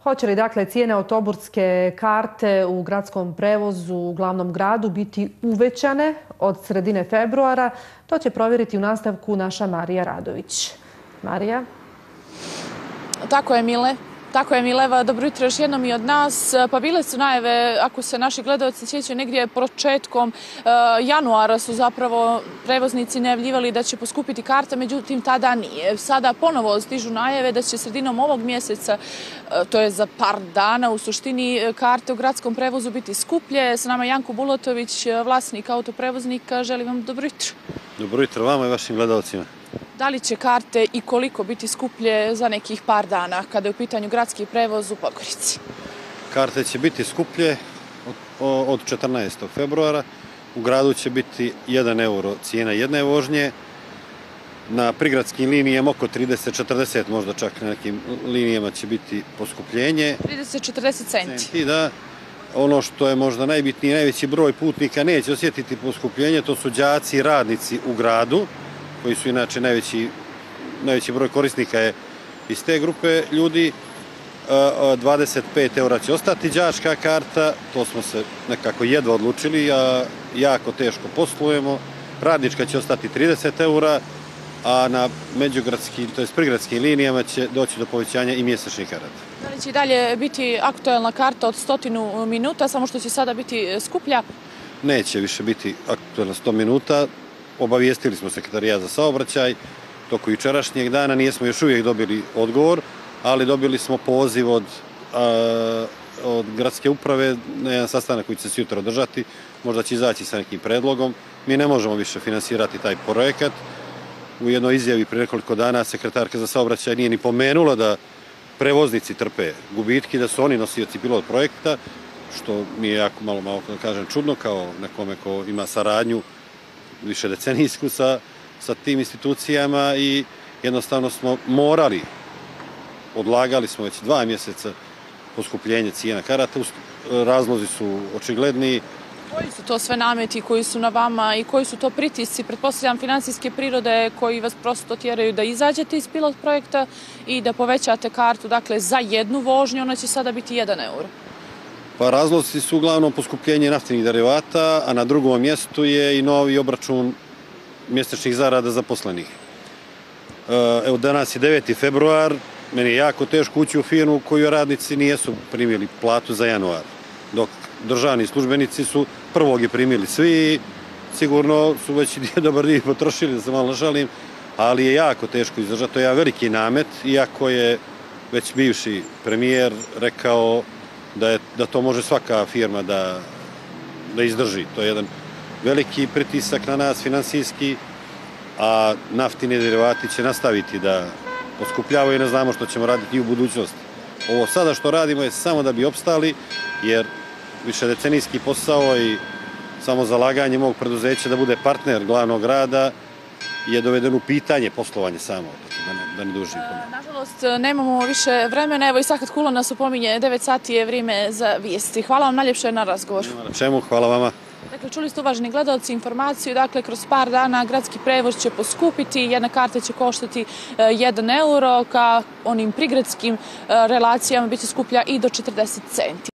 Hoće li dakle cijene autobuske karte u gradskom prevozu u glavnom gradu biti uvećane od sredine februara? To će provjeriti u nastavku naša Marija Radović. Marija? Tako je, Mile. Tako je, Mileva. Dobro jutro još jednom i od nas. Pa bile su najave, ako se naši gledalci sjećaju, negdje početkom januara su zapravo prevoznici najavljivali da će poskupiti karta, međutim tada nije. Sada ponovo stižu najave da će sredinom ovog mjeseca, to je za par dana, u suštini karte u gradskom prevozu biti skuplje. S nama Janko Bulatović, vlasnik autoprevoznika. Želim vam dobro jutro. Dobro jutro vama i vašim gledalcima. Da li će karte i koliko biti skuplje za nekih par dana kada je u pitanju gradski prevoz u Podgorici? Karte će biti skuplje od 14. februara. U gradu će biti 1 euro cijena jedne vožnje. Na prigradskim linijama oko 30-40, možda čak na nekim linijama će biti poskupljenje. 30-40 centi. Da. Ono što je možda najbitnije, najveći broj putnika neće osjetiti poskupljenje, to su đaci i radnici u gradu, koji su inače najveći broj korisnika je iz te grupe ljudi. 25 eura će ostati đačka karta, to smo se nekako jedva odlučili, a jako teško poslujemo. Radnička će ostati 30 eura, a na međugradskim, to jest prigradskim linijama će doći do povećanja i mjesečnih karata. Da li će dalje biti aktuelna karta od 100 minuta, samo što će sada biti skuplja? Neće više biti aktuelna 100 minuta. Obavijestili smo sekretarijat za saobraćaj toku jučerašnjeg dana, nismo još uvijek dobili odgovor, ali dobili smo poziv od gradske uprave na jedan sastanak koji će se jutro održati, možda će izaći sa nekim predlogom. Mi ne možemo više finansirati taj projekat. U jednoj izjavi prije nekoliko dana sekretarka za saobraćaj nije ni pomenula da prevoznici trpe gubitki, da su oni nosioci pilot projekta, što mi je jako malo da kažem čudno, kao nekome ko ima saradnju više decenijsku sa tim institucijama, i jednostavno smo morali, odlagali smo već 2 mjeseca poskupljenje cijena karata. Razlozi su očigledni. Koji su to sve nameti koji su na vama i koji su to pritisci, pretpostavljam finansijske prirode, koji vas prosto tjeraju da izađete iz pilot projekta i da povećate kartu, dakle za jednu vožnju ona će sada biti 1 euro? Pa razlozi su uglavnom poskupljenje naftnih derivata, a na drugom mjestu je i novi obračun mjesečnih zarada zaposlenih. Evo danas je 9. februar, meni je jako teško ući u firmu u kojoj radnici nijesu primili platu za januar, dok državni službenici su prvog je primili svi, sigurno su već dobar dio potrošili, da se malo našalim, ali je jako teško izdržati. To je jedan veliki namet, iako je već bivši premijer rekao da to može svaka firma da izdrži. To je jedan veliki pritisak na nas finansijski, a naftini derivati će nastaviti da poskupljavaju i ne znamo što ćemo raditi i u budućnosti. Ovo sada što radimo je samo da bi opstali, jer višedecenijski posao i samo zalaganje mog preduzeća da bude partner glavnog grada je doveden u pitanje poslovanje samo, da ne dužim. Nažalost, nemamo više vremena. Evo, Isahat Kulo nas upominje, 9 sati je vrijeme za vijesti. Hvala vam najljepše na razgovor. Nema na čemu, hvala vama. Dakle, čuli ste, uvaženi gledalci, informaciju. Dakle, kroz par dana gradski prevoz će poskupiti. Jedna karta će koštati 1 euro, ka onim prigradskim relacijama bit će skuplja i do 40 centi.